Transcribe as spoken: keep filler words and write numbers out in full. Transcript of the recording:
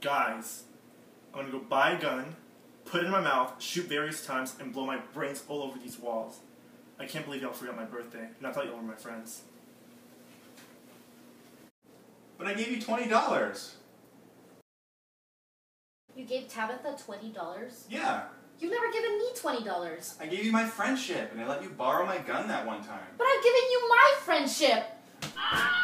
Guys, I'm gonna go buy a gun, put it in my mouth, shoot various times, and blow my brains all over these walls. I can't believe y'all forgot my birthday, and I thought y'all were my friends. But I gave you twenty dollars. You gave Tabitha twenty dollars? Yeah. You've never given me twenty dollars. I gave you my friendship, and I let you borrow my gun that one time. But I've given you my friendship! Ah!